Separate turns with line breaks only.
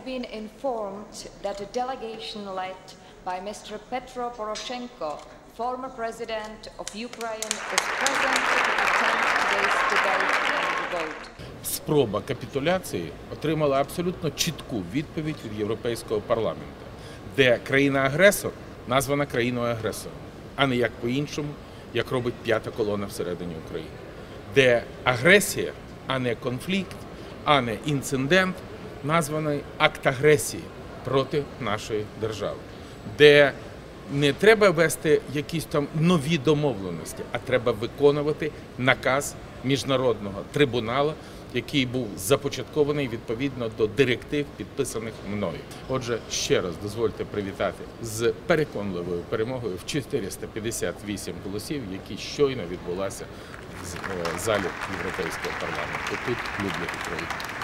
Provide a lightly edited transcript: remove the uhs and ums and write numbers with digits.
been informed that a delegation led by Mr. Petro Poroshenko, former president of Ukraine, is present to attend today's debate and vote.
Спроба капітуляції отримала абсолютно чітку відповідь від Європейського парламенту, де країна-агресор названа країною-агресором, а не як по-іншому, як робить п'ята колона всередині України. Де агресія, а не конфлікт, а не інцидент, названий акт агресії проти нашої держави. Де не треба вести якісь там нові домовленості, а треба виконувати наказ Міжнародного трибуналу, який був започаткований відповідно до директив, підписаних мною. Отже, ще раз дозвольте привітати з переконливою перемогою в 458 голосів, які щойно відбулася в залі Європейського парламенту. Тут люблять Україну.